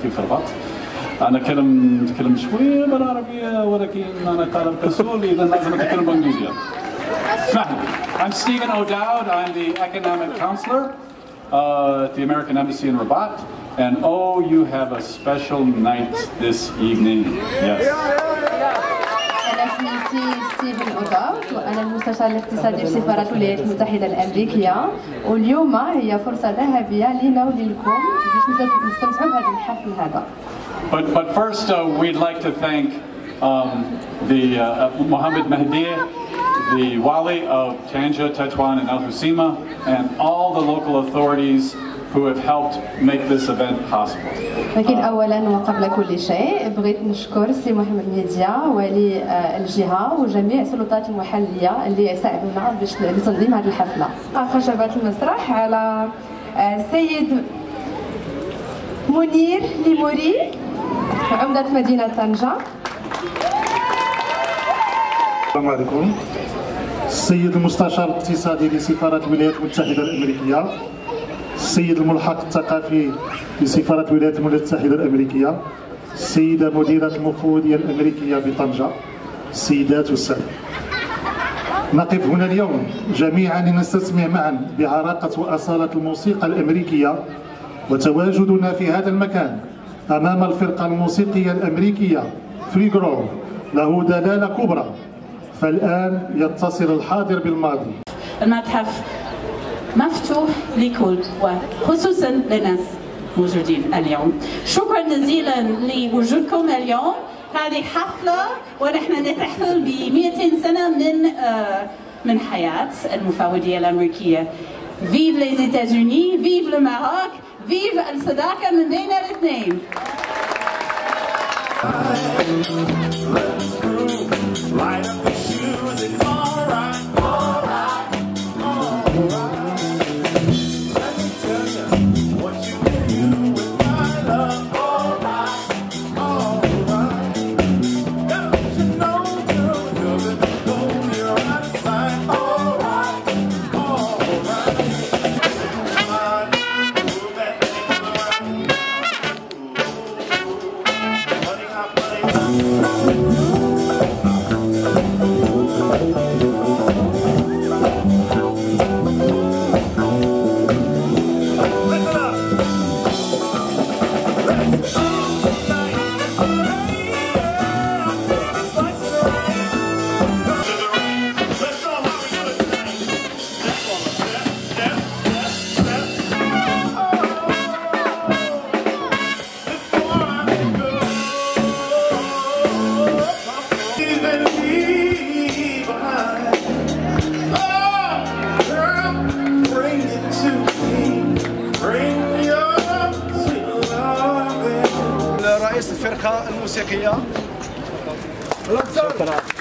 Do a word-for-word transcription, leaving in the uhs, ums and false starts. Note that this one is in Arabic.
أخي في الرباط. أنا أتكلم أتكلم شوية بالعربية ولكن أنا طالب كسول إذا لازم أتكلم بالإنجليزية. اسمح لي. I'm Stephen O'Dowd. I'm the economic counselor uh, at the American Embassy in Rabat. And oh, you have a special night this evening. Yes. أنا اسمي ستيفن أوداود وأنا المستشار الاقتصادي في سفارة الولايات المتحدة الأمريكية، واليوم هي فرصة ذهبية لنا ولكم باش نستمتعوا بهذا الحفل هذا. But but first uh, we'd like to thank um, the uh, Mohammed Mahdi, the Wali of Tanja, Tetuan, and Al Hoceima, and all the local authorities who have helped make this event possible. لكن أولاً وقبل كل شيء بغيت نشكر السي محمد مهدية ولي الجهة وجميع السلطات المحلية اللي ساعدونا باش لتنظيم هذه الحفلة. خشبات المسرح على السيد منير ليموري عمدة مدينة طنجة. السلام عليكم. السيد المستشار الاقتصادي لسفارة الولايات المتحدة الأمريكية، السيد الملحق الثقافي لسفارة الولايات المتحدة الأمريكية، السيدة مديرة المفوضية الأمريكية بطنجة، السيدات والسادة. نقف هنا اليوم جميعا لنستسمع معا بعراقة وأصالة الموسيقى الأمريكية، وتواجدنا في هذا المكان أمام الفرقة الموسيقية الأمريكية فري جروف له دلالة كبرى. فالآن يتصل الحاضر بالماضي. المتحف مفتوح لكل وخصوصا للناس موجودين اليوم. شكرا جزيلا لوجودكم اليوم. هذه حفلة ونحن نحتفل ب مئتين سنة من آه من حياة المفوضية الأمريكية. فيف les États-Unis, فيف le Maroc, فيف الصداقة من بين الاثنين. Light up the shoes, it's alright, alright, alright. Let me tell you what you can do with my love. Alright, alright. Don't you know, girl, you're gonna go, you're out of sight. Alright, alright. Come on, move that thing to the right. Money hot, money hot. رئيس الفرقة الموسيقية.